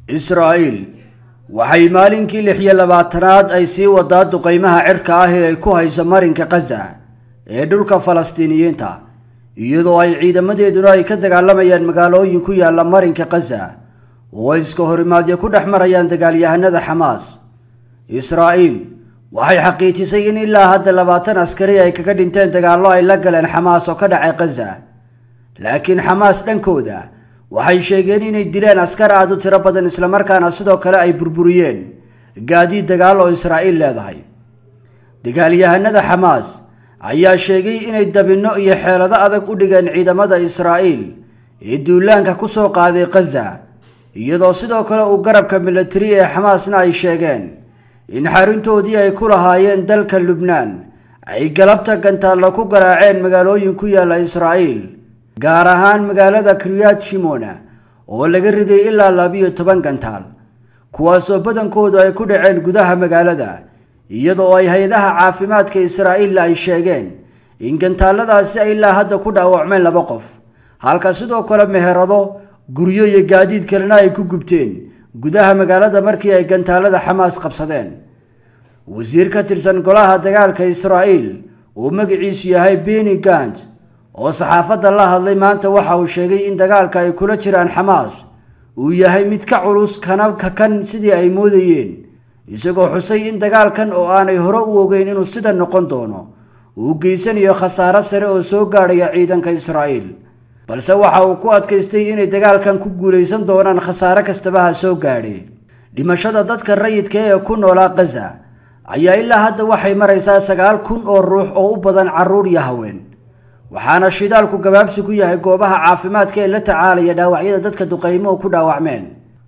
إسرائيل waxay maalinkii 26aad ay sii wadaa duqeymaha cirka ah ee ay ku hayso marinka Gaza ee dhulka Falastiiniyiinta iyadoo ay ciidamadeeduna ay ka dagaalamayaan magaalooyin ku yaala marinka Gaza oo iska horimaadyo ku dhaxmarayaan dagaalyahanada Hamas. Israa'iil waxay xaqiijisay in ilaa hadda 20 askari ay kaga dhinteen dagaallo ay la galeen Hamas oo ka dhacay Gaza. laakiin Hamas dhankooda waxay sheegeen inay dileen askar aad u tiro badan isla markaana sidoo kale ay burburiyeen gaadiid dagaal oo Israa'iil leedahay. dagaalyahanada Hamas ayaa sheegay inay dabinno iyo xeelado adag u dhigeen ciidamada Israa'iil ee duulaanka ku soo qaaday Gaza iyadoo sidoo kale uu garabka military ee Hamasna ay sheegeen in xaruntoodii ay ku lahaayeen dalka Lubnaan ay galabta gantaalo ku garaaceen magaalooyin ku yaala Israa'iil gaar ahaan magaalada Kiryat Shimona oo laga riday ilaa 12 gantaal kuwaas oo badankoodu ay ku dhaceen gudaha magaalada iyadoo ay hay'adaha caafimaadka Israa'iil ay sheegeen in gantaaladaasi ay ilaa hadda ku dhaawacmeen 2 qof halka sidoo kale meherado guryo iyo gaadiid kalena ay ku gubteen gudaha magaalada markii ay gantaalada Hamas qabsadeen. wasiir ka tirsan golaha dagaalka Israa'iil oo magaciisu yahay Benny Gantz oo saxaafadda la hadlay maanta waxa uu sheegay in dagaalka ay kula jiraan Hamas uu yahay mid ka culus kan sidii ay moodayeen isagoo xusay in dagaalkan oo aanay hore u ogeyn inuu sida noqon doono uu geysanayo khasaare sare oo soo gaadhaya ciidanka Israa'iil balse waxa uu ku adkaystay inay dagaalkan ku guuleysan doonaan khasaare kastaba ha soo gaadhay. dhimashada dadka rayidka ee ku noolaa Gaza ayaa ilaa hadda waxay maraysaa 9,000 oo ruux oo u badan carruur iyo haween waxaana shidaalku gabaabsi ku yahay goobaha caafimaadka ee la tacaalaya dhaawacyada dadka duqeymo ku dhaawacmeen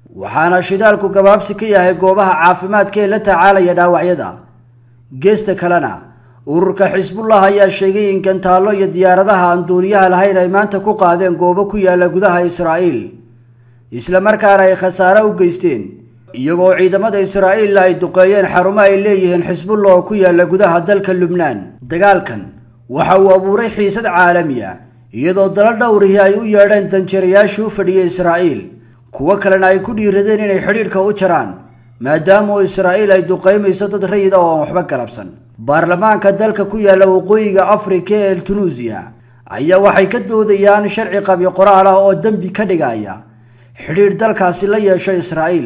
geesta kalena ururka Xisbullah ayaa sheegay in gantaalo iyo diyaaradaha aan duuliyaha lahayn ay maanta ku qaadeen goobo ku yaala gudaha Israa'iil isla markaana ay khasaare u geysteen iyagoo ciidamada Israa'iil ay duqeeyeen xarumo ay leeyihiin Xisbullah oo ku yaala gudaha dalka Lubnaan. dagaalkan waxa uu abuuray xiisad caalami ah iyadoo dalal dhowr ah ay u yeedheen danjirayaasha u fadhiya Israa'iil kuwa kalena ay ku dhiiradeen inay xiriirka u jaraan maadaama Israa'iil ay duqeymayso dad rayid ah oo waxba galabsan. baarlamaanka dalka ku yaala waqooyiga Afrika ee Tunisia ayaa waxay ka doodayaan sharci qabyo qoraal ah oo dambi ka dhigaya xiriir dalkaasi la yeesho Israa'iil.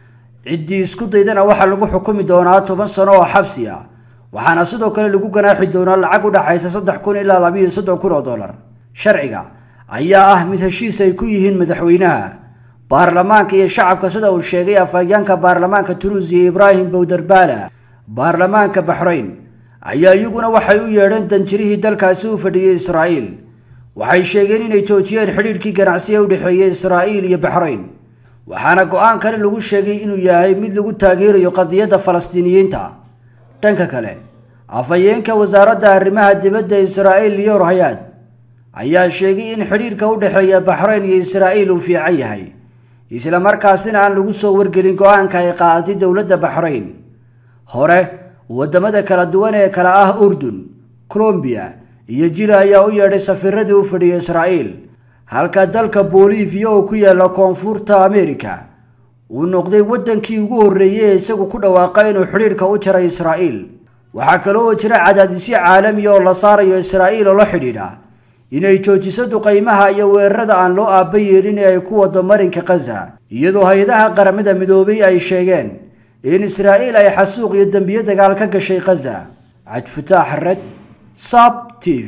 ciddii isku daydana waxa lagu xukumi doonaa 10 sano oo xabsi ah waxaana sidoo kale lagu ganaaxi doonaa lacag u dhaxaysa 3,000 ilaa 32,000 oo dollar. sharciga ayaa ah mid heshiis ay ku yihiin madaxweynaha baarlamaanka iyo shacabka sida uu sheegay afhayeenka baarlamaanka Tunisia Ibrahim Bouderbala. baarlamaanka Bahrain ayaa iyaguna waxay u yeedheen danjirihii dalkaasi u fadhiyay Israa'iil waxay sheegeen inay joojiyeen xiriirkii ganacsi ee u dhaxeeyay Israa'iil iyo Bahrain waxaana go'aan kale lagu sheegay inuu yahay mid lagu taageerayo qadiyadda Falastiiniyiinta. dhanka kale afhayeenka wasaaradda arrimaha dibadda Israa'iil Lior Hayat ayaa sheegay in xiriirka u dhaxeeya Bahrain iyo Israa'iil uu fiican yahay isla markaasina aan lagu soo wargelin go'aanka ay qaadatay dawladda Bahrain. hore wadamada kala duwan ee kala ah Urdun, Colombia iyo Chile ayaa u yeedhay safiiradii u fadhiyay Israa'iil halka dalka Bolivia oo ku yaala koonfurta Amerika uu noqday wadankii ugu horeeyay ee isagu ku dhawaaqay inuu xiriirka u jaray Israa'iil. waxa kale oo jira cadaadisyo caalami ah oo la saarayo Israa'iil oo la xidhiidha inay joojiso duqeymaha iyo weerarada aan loo aabayeelin ee ay ku wado marinka Gaza iyadoo hay'adaha qaramada midoobay ay sheegeen in Israa'iil ay xasuuq iyo dambiyo dagaal ka gashay Gaza. Cabdifataah Xared, Sab TV.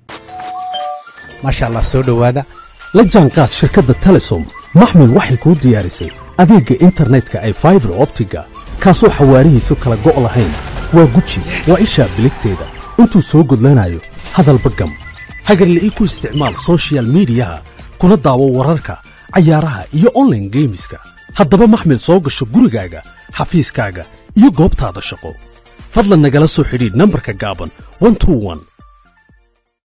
masha Allah soo dhawaada la jaanqaad shirkadda Telesom maxmil waxay ku diyaarisay adeegga internetka ay fiber optiga kaasoo xawaarihiisu kala go' lahayn waa guji waa isha biligteeda intuu soo gudlanayo hadalba gam hagarle ku isticmaal social media kuna daawo wararka cayaaraha iyo online gameska haddaba maxmil soo gasho gurigaaga xafiiskaaga iyo goobtaada shaqo fadlan nagala soo xidhiidh nambarka gaaban 121